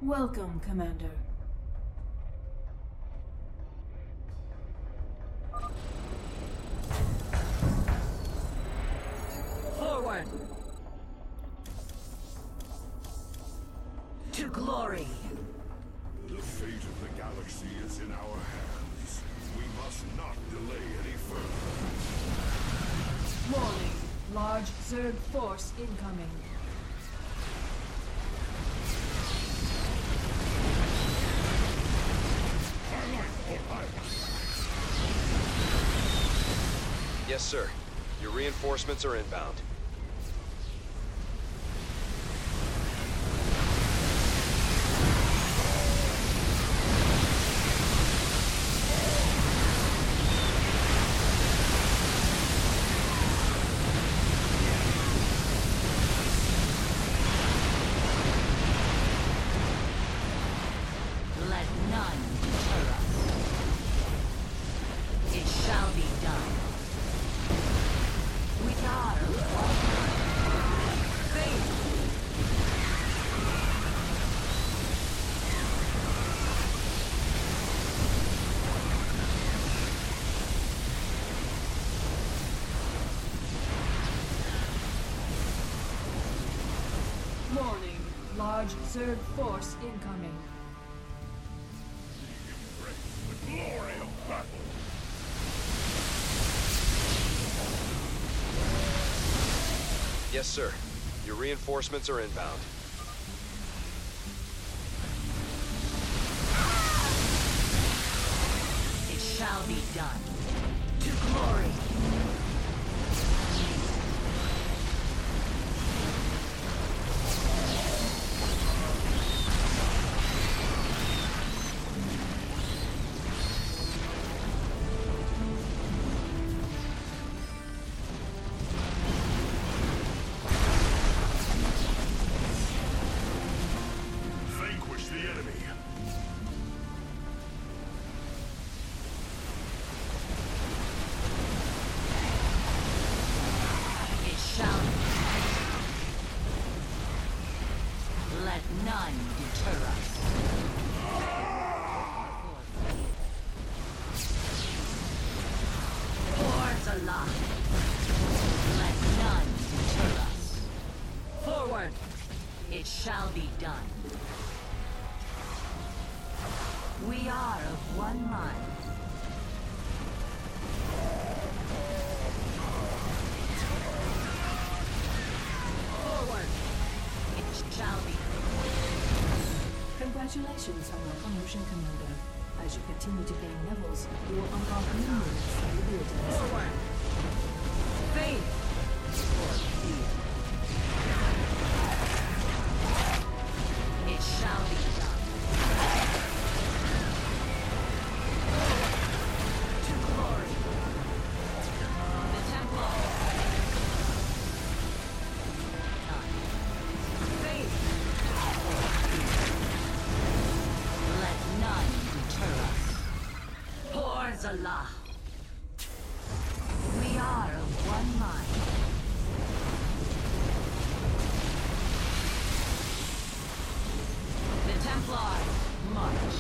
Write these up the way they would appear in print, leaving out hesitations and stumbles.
Welcome, Commander. Forward! To glory! The fate of the galaxy is in our hands. We must not delay any further. Warning. Large Zerg force incoming. Yes, sir. Your reinforcements are inbound. Let none deter us. It shall be done. We are one. Faith. Warning. Large Zerg force incoming. The glory of battle. Yes, sir. Your reinforcements are inbound. It shall be done. To glory. Vanquish the enemy. It shall be. Let none deter us. Hordes alive. Let none deter us. Forward. It shall be done. We are of one mind. Forward. It shall be. Congratulations on your promotion, Commander. As you continue to gain levels, you will unlock numerous abilities. Forward. Faith. Or fear. It shall be done. To glory. The Templar. Faith. Let none deter us. Hordes Allah. We are of one mind. The Templar march.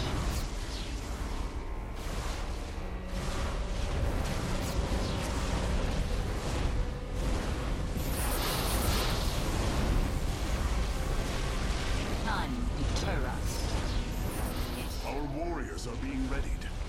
None deter us. Our warriors are being readied.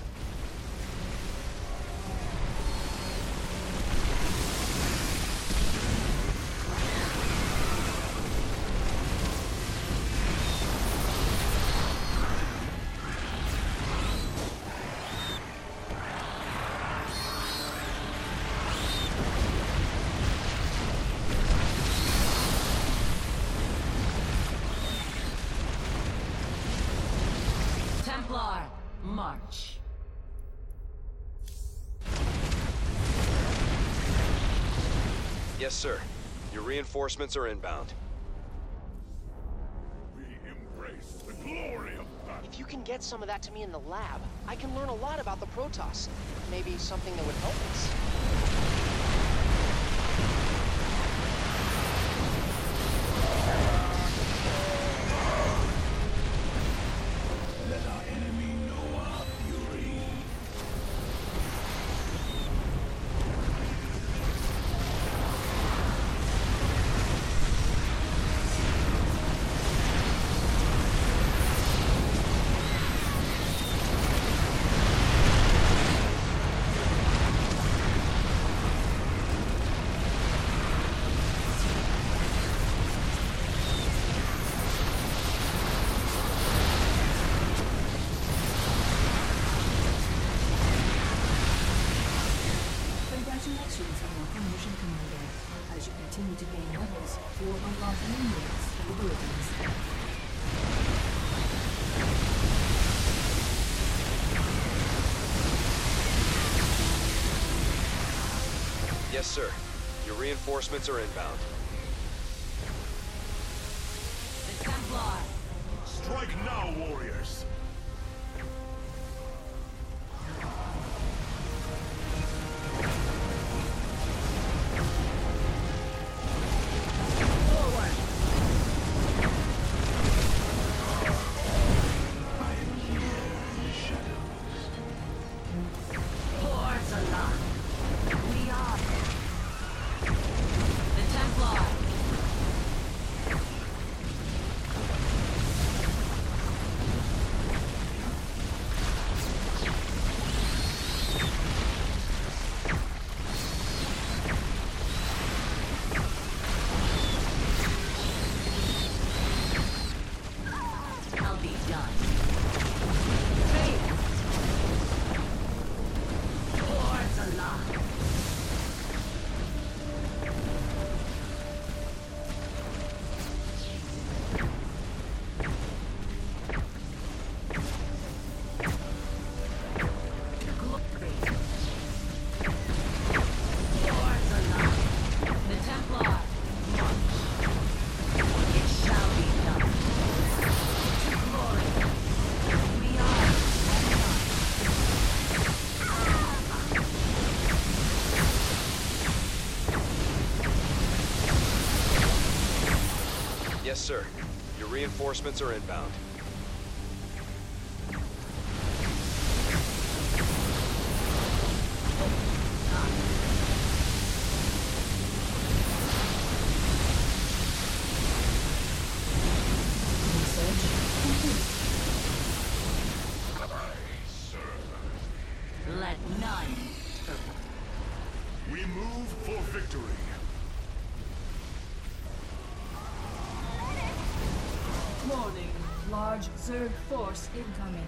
Templar march. Yes, sir. Your reinforcements are inbound. We embrace the glory of battle. If you can get some of that to me in the lab, I can learn a lot about the Protoss. Maybe something that would help us. As you continue to gain levels, you will unlock new units and abilities. Yes, sir. Your reinforcements are inbound. The Templar! Strike now, warriors! Yes, sir. Your reinforcements are inbound. Research complete. Let none. We move for victory. Warning. Large Zerg force incoming.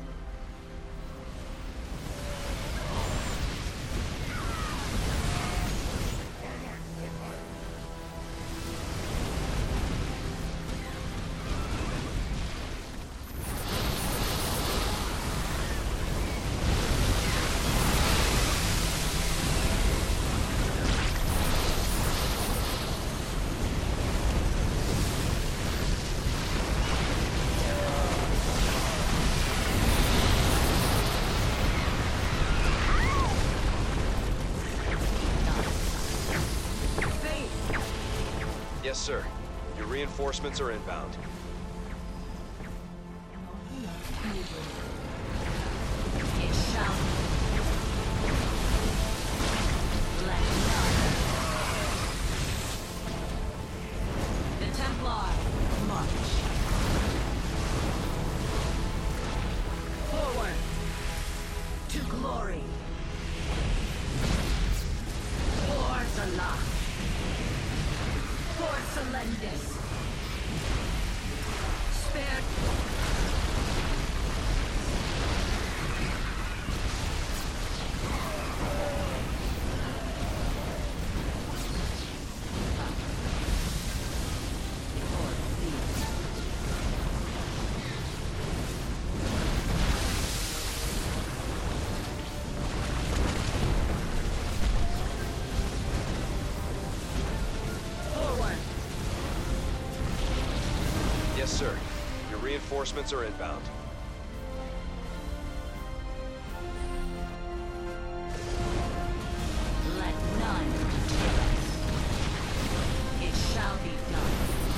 Yes, sir. Your reinforcements are inbound. It shall be. Let none. The Templar march. Forward to glory. For Salah. For Selendis. Spared. Yes, sir. Your reinforcements are inbound. Let none kill us. It shall be done.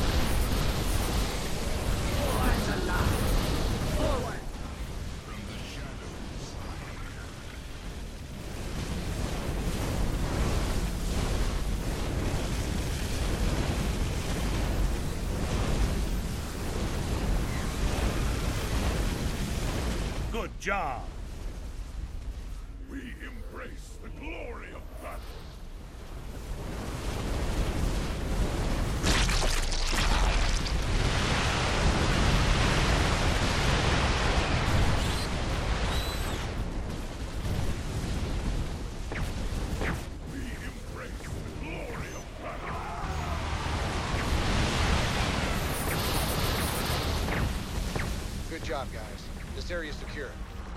For Salah. Forward. Good job! We embrace the glory of battle. We embrace the glory of battle. job, guys. This area is secure.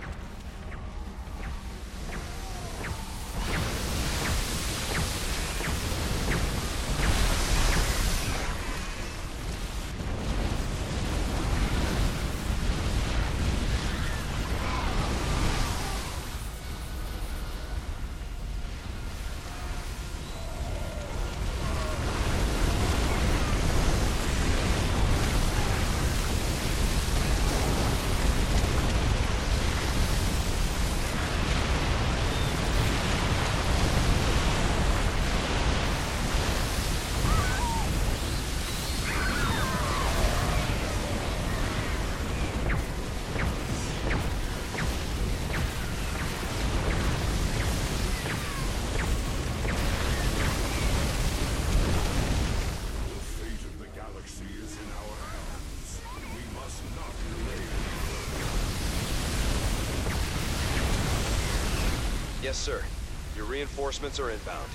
Yes, sir. Your reinforcements are inbound.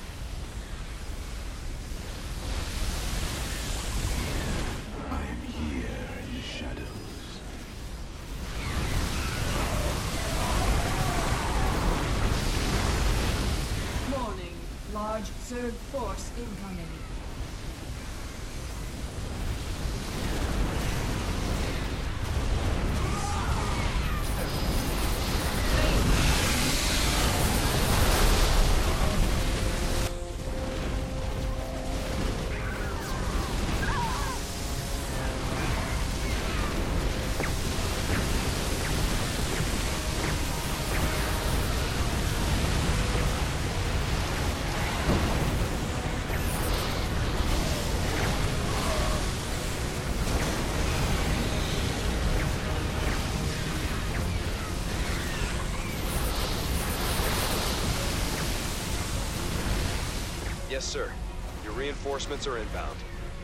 I'm here in the shadows. Warning. Large Zerg force incoming. Yes, sir. Your reinforcements are inbound.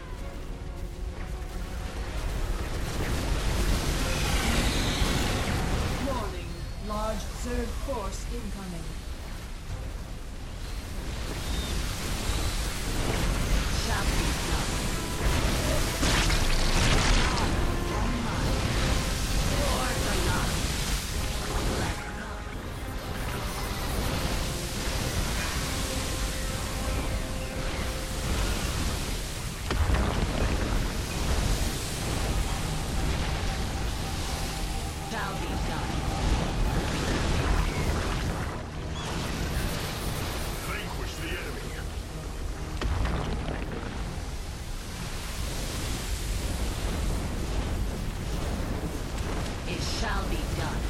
Warning. Large Zerg force incoming. Shall be done. Yours or not. Shall be done. Vanquish the enemy. It shall be done.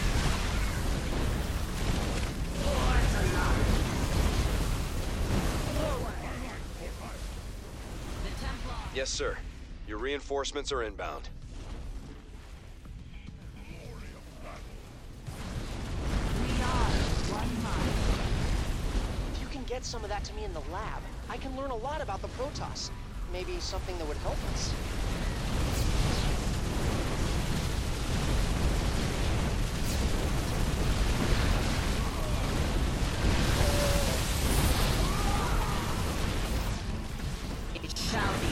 Yours or not. The Templar. Yes, sir. Your reinforcements are inbound. We are one mind. If you can get some of that to me in the lab, I can learn a lot about the Protoss. Maybe something that would help us. It shall be.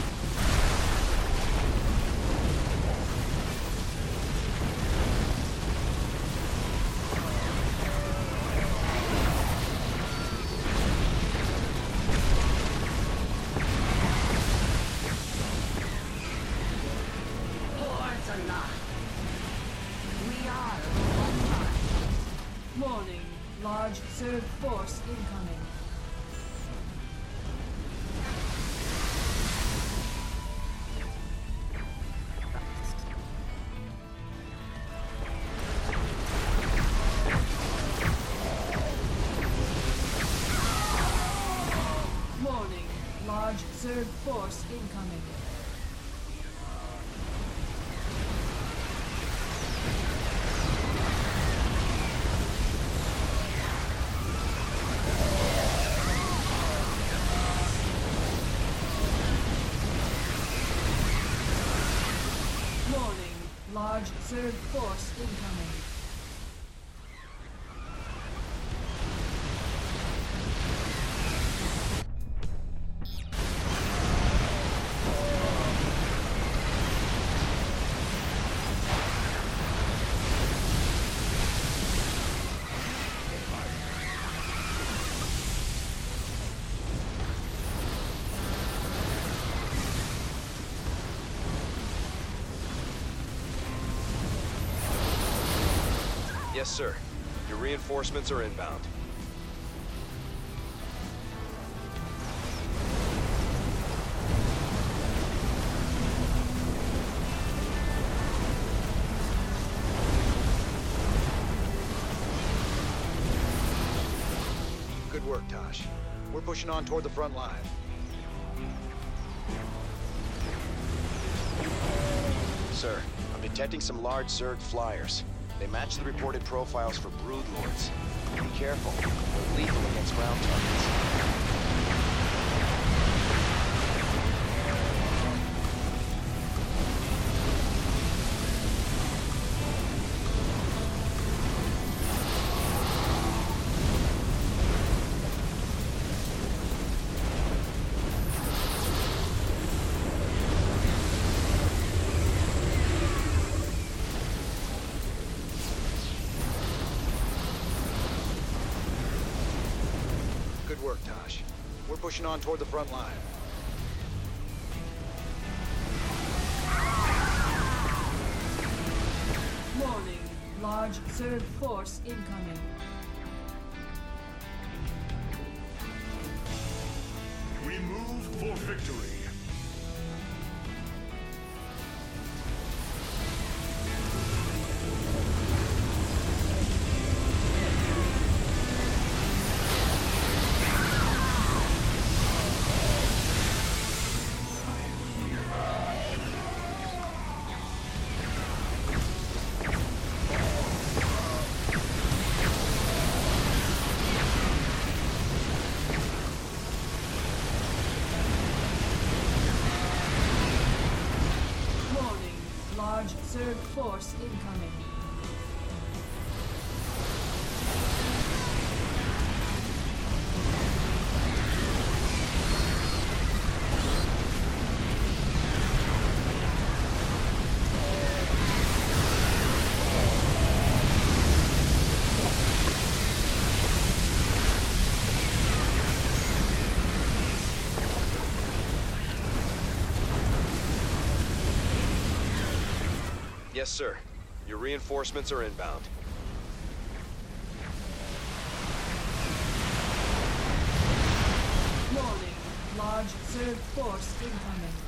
Yours or not. We are one mind. Warning. Large Zerg force incoming. Warning. Large Zerg force incoming. Warning. Large Zerg force incoming. Yes, sir. Your reinforcements are inbound. Good work, Tosh. We're pushing on toward the front line. Sir, I'm detecting some large Zerg flyers. They match the reported profiles for broodlords. Be careful. They're lethal against ground targets. Good work, Tosh. We're pushing on toward the front line. Warning. Large Zerg force incoming. We move for victory. Large Zerg force incoming. Yes, sir. Your reinforcements are inbound. Warning. Large Zerg force incoming.